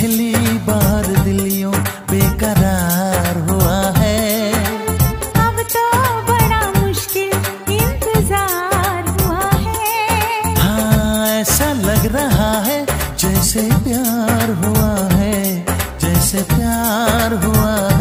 पहली बार दिल यूं बेकरार हुआ है। अब तो बड़ा मुश्किल इंतजार हुआ है। हाँ, ऐसा लग रहा है जैसे प्यार हुआ है, जैसे प्यार हुआ